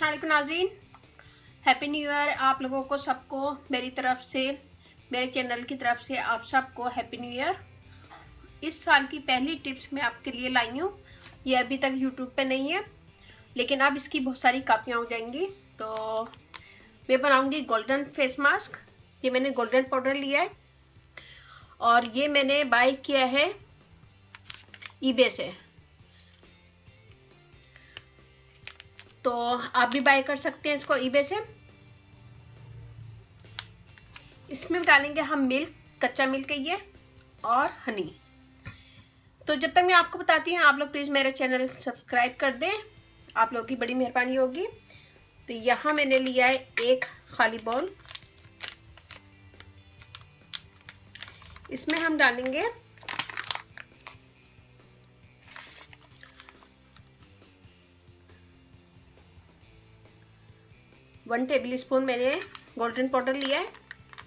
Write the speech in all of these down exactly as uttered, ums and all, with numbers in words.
अस्सलाम वालेकुम नाज़रीन, हैप्पी न्यू ईयर। आप लोगों को सबको मेरी तरफ से, मेरे चैनल की तरफ से आप सबको हैप्पी न्यू ईयर। इस साल की पहली टिप्स मैं आपके लिए लाई हूँ। ये अभी तक यूट्यूब पे नहीं है, लेकिन अब इसकी बहुत सारी कापियाँ हो जाएंगी। तो मैं बनाऊँगी गोल्डन फेस मास्क। ये मैंने गोल्डन पाउडर लिया है और ये मैंने बाय किया है ईबे से। तो आप भी बाय कर सकते हैं इसको ईबे से। इसमें डालेंगे हम मिल्क, कच्चा मिल्क है ये, और हनी। तो जब तक मैं आपको बताती हूँ, आप लोग प्लीज़ मेरा चैनल सब्सक्राइब कर दें, आप लोगों की बड़ी मेहरबानी होगी। तो यहाँ मैंने लिया है एक खाली बाउल। इसमें हम डालेंगे वन टेबल स्पून मैंने गोल्डन पाउडर लिया है।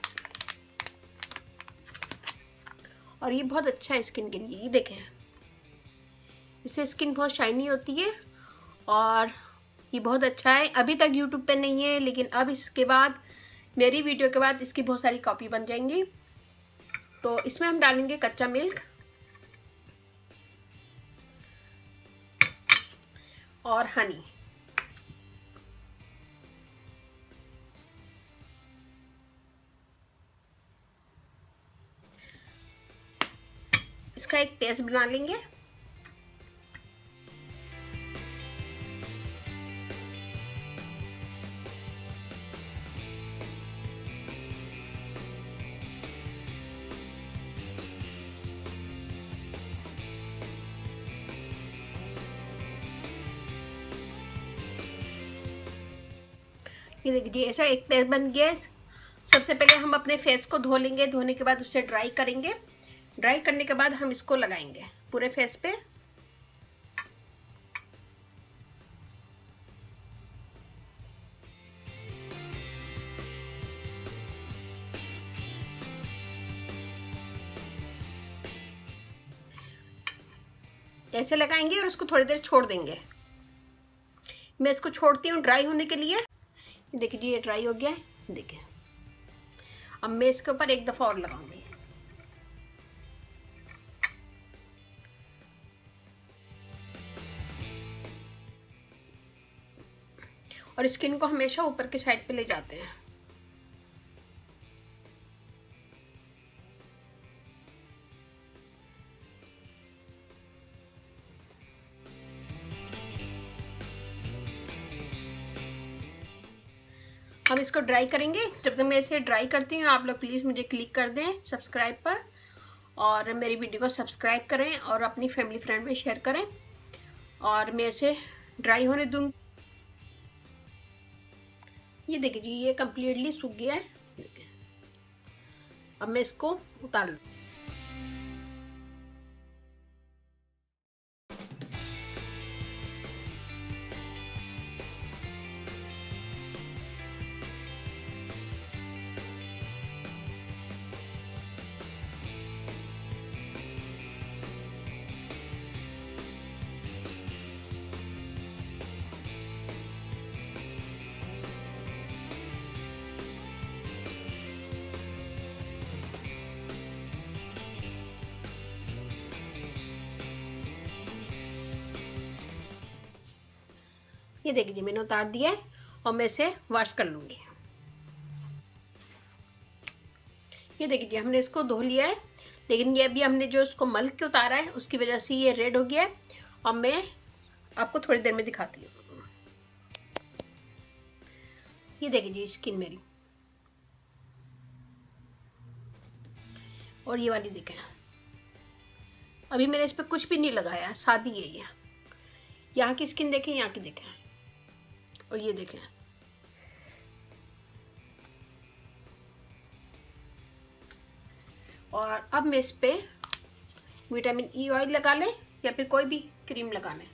और ये बहुत अच्छा है स्किन के लिए। ये देखें, इससे स्किन बहुत शाइनी होती है और ये बहुत अच्छा है। अभी तक यूट्यूब पे नहीं है, लेकिन अब इसके बाद, मेरी वीडियो के बाद इसकी बहुत सारी कॉपी बन जाएंगी। तो इसमें हम डालेंगे कच्चा मिल्क और हनी। इसका एक पेस्ट बना लेंगे। ये देखिए, ऐसा एक पेस्ट बन गया है। सबसे पहले हम अपने फेस को धो लेंगे। धोने के बाद उससे ड्राई करेंगे। ड्राई करने के बाद हम इसको लगाएंगे पूरे फेस पे। ऐसे लगाएंगे और उसको थोड़ी देर छोड़ देंगे। मैं इसको छोड़ती हूँ ड्राई होने के लिए। देखिए, ये ड्राई हो गया है। देखिए, अब मैं इसके ऊपर एक दफ़ा और लगाऊंगी। और स्किन को हमेशा ऊपर की साइड पे ले जाते हैं। हम इसको ड्राई करेंगे। जब तक मैं इसे ड्राई करती हूँ, आप लोग प्लीज़ मुझे क्लिक कर दें सब्सक्राइब पर, और मेरी वीडियो को सब्सक्राइब करें और अपनी फैमिली फ्रेंड में शेयर करें। और मैं इसे ड्राई होने दूँगी। ये देखिए जी, ये कम्प्लीटली सूख गया है। देखिए, अब मैं इसको उतार लूँ। ये देखिए जी, मैंने उतार दिया है और मैं इसे वॉश कर लूँगी। ये देखिए जी, हमने इसको धो लिया है, लेकिन ये अभी हमने जो इसको मल के उतारा है उसकी वजह से ये रेड हो गया है। और मैं आपको थोड़ी देर में दिखाती हूँ। ये देखिए जी, स्किन मेरी, और ये वाली देखें। अभी मैंने इस पर कुछ भी नहीं लगाया, सादी है ये। यहाँ की स्किन देखें, यहाँ की देखें, और ये देखें। और अब मैं इस पे विटामिन ई ऑयल लगा लें या फिर कोई भी क्रीम लगा लें।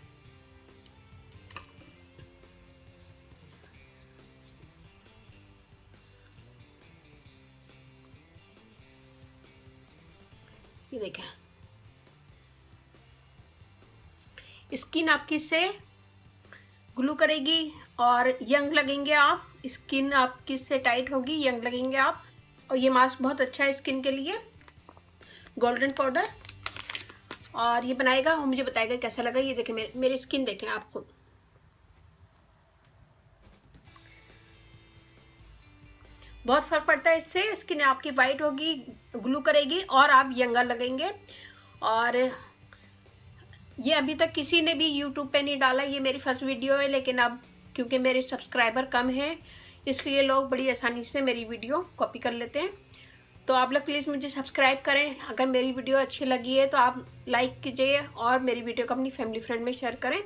ये देखें, स्किन आपकी से ग्लो करेगी, और यंग लगेंगे आप, स्किन आपकी से टाइट होगी, यंग लगेंगे आप। और ये मास्क बहुत अच्छा है स्किन के लिए, गोल्डन पाउडर। और ये बनाएगा और मुझे बताएगा कैसा लगा। ये देखें मेरे मेरी स्किन देखें आप खुद, बहुत फर्क पड़ता है इससे। स्किन आपकी वाइट होगी, ग्लू करेगी और आप यंगर लगेंगे। और ये अभी तक किसी ने भी यूट्यूब पे नहीं डाला, ये मेरी फर्स्ट वीडियो है। लेकिन अब क्योंकि मेरे सब्सक्राइबर कम हैं इसलिए लोग बड़ी आसानी से मेरी वीडियो कॉपी कर लेते हैं। तो आप लोग प्लीज़ मुझे सब्सक्राइब करें। अगर मेरी वीडियो अच्छी लगी है तो आप लाइक कीजिए और मेरी वीडियो को अपनी फैमिली फ्रेंड में शेयर करें।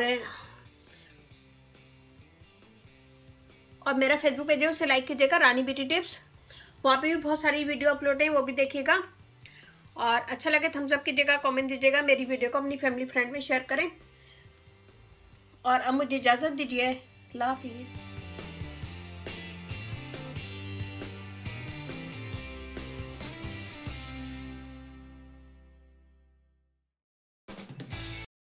और मेरा फेसबुक पेज है उसे लाइक कीजिएगा, रानी ब्यूटी टिप्स। वहाँ पे भी बहुत सारी वीडियो अपलोड है, वो भी देखिएगा। और अच्छा लगे थम्स अप कीजिएगा, कमेंट दीजिएगा, मेरी वीडियो को अपनी फैमिली फ्रेंड में शेयर करें। और अब मुझे इजाज़त दीजिए, अल्लाह हाफिज़।